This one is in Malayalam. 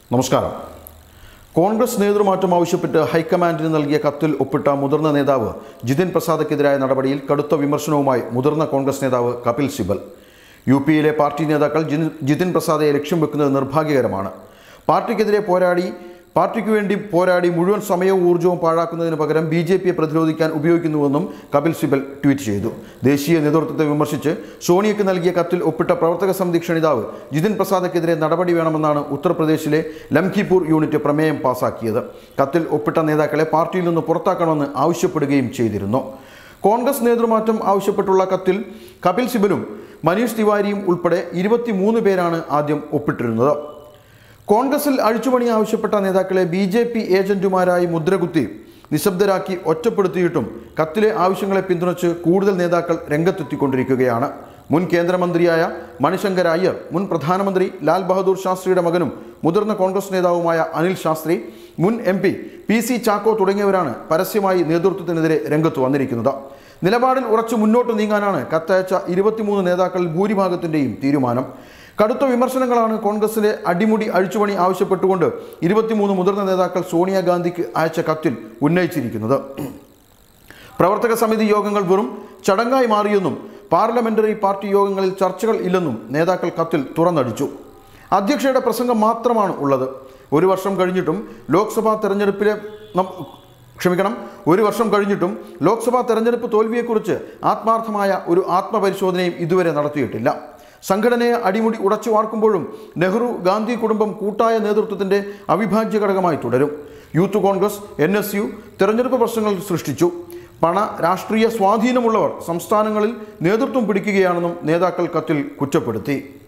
നമസ്കാരം. കോൺഗ്രസ് നേതൃമാറ്റം ആവശ്യപ്പെട്ട് ഹൈക്കമാൻഡിന് നൽകിയ കത്തിൽ ഒപ്പിട്ട മുതിർന്ന നേതാവ് ജിതിൻ പ്രസാദക്കെതിരായ നടപടിയിൽ കടുത്ത വിമർശനവുമായി മുതിർന്ന കോൺഗ്രസ് നേതാവ് കപിൽ സിബൽ. യുപിയിലെ പാർട്ടി നേതാക്കൾ ജിതിൻ പ്രസാദയെ ലക്ഷ്യം വെക്കുന്നത് നിർഭാഗ്യകരമാണ്. പാർട്ടിക്ക് വേണ്ടി പോരാടി മുഴുവൻ സമയവും ഊർജ്ജവും പാഴാക്കുന്നതിന് പകരം ബിജെപിയെ പ്രതിരോധിക്കാൻ ഉപയോഗിക്കുന്നുവെന്നും കപിൽ സിബൽ ട്വീറ്റ് ചെയ്തു. ദേശീയ നേതൃത്വത്തെ വിമർശിച്ച് സോണിയയ്ക്ക് നൽകിയ കത്തിൽ ഒപ്പിട്ട പ്രവർത്തക സമിതി ക്ഷണിതാവ് ജിതിൻ പ്രസാദക്കെതിരെ നടപടി വേണമെന്നാണ് ഉത്തർപ്രദേശിലെ ലംഘിപൂർ യൂണിറ്റ് പ്രമേയം പാസാക്കിയത്. കത്തിൽ ഒപ്പിട്ട നേതാക്കളെ പാർട്ടിയിൽ നിന്ന് പുറത്താക്കണമെന്ന് ആവശ്യപ്പെടുകയും ചെയ്തിരുന്നു. കോൺഗ്രസ് നേതൃമാറ്റം ആവശ്യപ്പെട്ടുള്ള കത്തിൽ കപിൽ സിബലും മനീഷ് തിവാരിയും ഉൾപ്പെടെ 23 പേരാണ് ആദ്യം ഒപ്പിട്ടിരുന്നത്. കോൺഗ്രസിൽ അഴിച്ചുപണി ആവശ്യപ്പെട്ട നേതാക്കളെ ബിജെപി ഏജന്റുമാരായി മുദ്രകുത്തി നിശബ്ദരാക്കി ഒറ്റപ്പെടുത്തിയിട്ടും കത്തിലെ ആവശ്യങ്ങളെ പിന്തുണച്ച് കൂടുതൽ നേതാക്കൾ രംഗത്തെത്തിക്കൊണ്ടിരിക്കുകയാണ്. മുൻ കേന്ദ്രമന്ത്രിയായ മണിശങ്കർ അയ്യർ, മുൻ പ്രധാനമന്ത്രി ലാൽ ബഹദൂർ ശാസ്ത്രിയുടെ മകനും മുതിർന്ന കോൺഗ്രസ് നേതാവുമായ അനിൽ ശാസ്ത്രി, മുൻ MP PC ചാക്കോ തുടങ്ങിയവരാണ് പരസ്യമായി നേതൃത്വത്തിനെതിരെ രംഗത്ത് വന്നിരിക്കുന്നത്. നിലപാടിൽ ഉറച്ചു മുന്നോട്ട് നീങ്ങാനാണ് കത്തയച്ച 23 നേതാക്കളിൽ ഭൂരിഭാഗത്തിൻ്റെയും തീരുമാനം. കടുത്ത വിമർശനങ്ങളാണ് കോൺഗ്രസിലെ അടിമുടി അഴിച്ചുപണി ആവശ്യപ്പെട്ടുകൊണ്ട് 23 മുതിർന്ന നേതാക്കൾ സോണിയാഗാന്ധിക്ക് അയച്ച കത്തിൽ ഉന്നയിച്ചിരിക്കുന്നത്. പ്രവർത്തക സമിതി യോഗങ്ങൾ വെറും ചടങ്ങായി മാറിയെന്നും പാർലമെന്ററി പാർട്ടി യോഗങ്ങളിൽ ചർച്ചകൾ ഇല്ലെന്നും നേതാക്കൾ കത്തിൽ തുറന്നടിച്ചു. അധ്യക്ഷയുടെ പ്രസംഗം മാത്രമാണ് ഉള്ളത്. ഒരു വർഷം കഴിഞ്ഞിട്ടും ലോക്സഭാ തെരഞ്ഞെടുപ്പ് തോൽവിയെക്കുറിച്ച് ആത്മാർത്ഥമായ ഒരു ആത്മപരിശോധനയും ഇതുവരെ നടത്തിയിട്ടില്ല. സംഘടനയെ അടിമുടി ഉടച്ചു വാർക്കുമ്പോഴും നെഹ്റു ഗാന്ധി കുടുംബം കൂട്ടായ നേതൃത്വത്തിൻ്റെ അവിഭാജ്യ ഘടകമായി തുടരും. യൂത്ത് കോൺഗ്രസ്, NSU തെരഞ്ഞെടുപ്പ് പ്രശ്നങ്ങൾ സൃഷ്ടിച്ചു. രാഷ്ട്രീയ സ്വാധീനമുള്ളവർ സംസ്ഥാനങ്ങളിൽ നേതൃത്വം പിടിക്കുകയാണെന്നും നേതാക്കൾ കത്തിൽ കുറ്റപ്പെടുത്തി.